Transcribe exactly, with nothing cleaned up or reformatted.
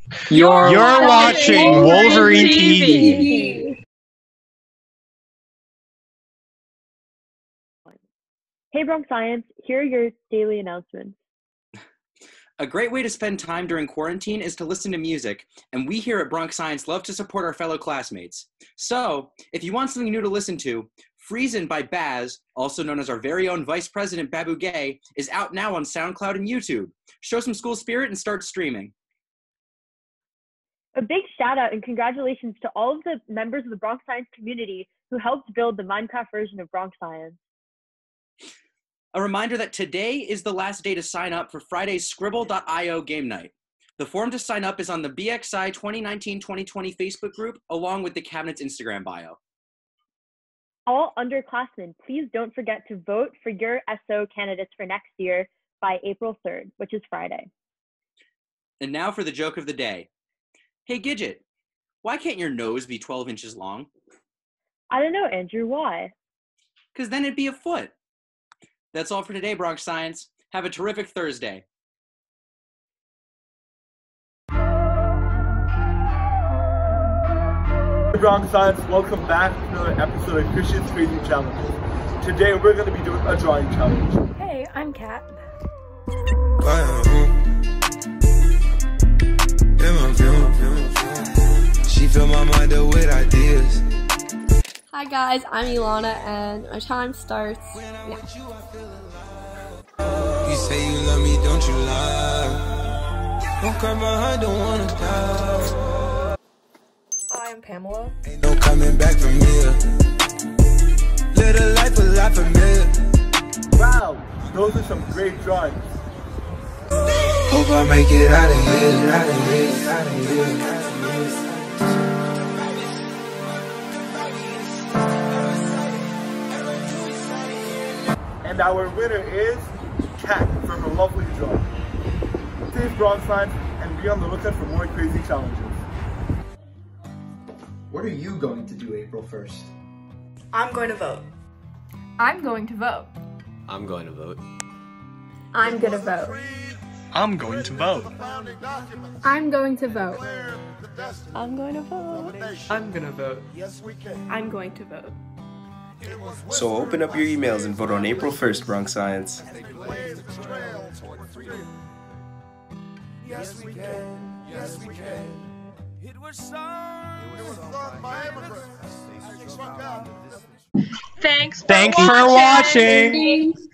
You're, You're watching Wolverine T V. Hey Bronx Science, here are your daily announcements. A great way to spend time during quarantine is to listen to music, and we here at Bronx Science love to support our fellow classmates. So, if you want something new to listen to, Friesen by Baz, also known as our very own Vice President Babu Gay, is out now on SoundCloud and YouTube. Show some school spirit and start streaming. A big shout out and congratulations to all of the members of the Bronx Science community who helped build the Minecraft version of Bronx Science. A reminder that today is the last day to sign up for Friday's Scribble dot i o game night. The form to sign up is on the B X I twenty nineteen twenty twenty Facebook group, along with the cabinet's Instagram bio. All underclassmen, please don't forget to vote for your S O candidates for next year by April third, which is Friday. And now for the joke of the day. Hey Gidget, why can't your nose be twelve inches long? I don't know, Andrew, why? Because then it'd be a foot. That's all for today, Bronx Science. Have a terrific Thursday. Hey Bronx Science, welcome back to another episode of Christian's Crazy Challenges. Today we're going to be doing a drawing challenge. Hey, I'm Kat. She fill my mind up with ideas. Hi guys, I'm Ilana and my time starts now. You say you love me, don't you lie? Don't cry my heart, don't wanna die. Hi, I'm Pamela. Ain't no coming back from here. Little life a lot familiar. Wow, those are some great drawings. Hope I make it out of here, out of here, out of here, out of here. And our winner is Kat from a lovely drawing. Stay Bronx Science and be on the lookout for more crazy challenges. What are you going to do April first? I'm going to vote. I'm going to vote. I'm going to vote. I'm gonna vote. I'm going to vote. I'm going to vote. I'm going to vote. I'm gonna vote. I'm going to vote. So open up your emails and vote on April first, Bronx Science. Yes, we can. Yes, we can. It was sung. It was sung by immigrants. Thanks for Thanks watching. for watching.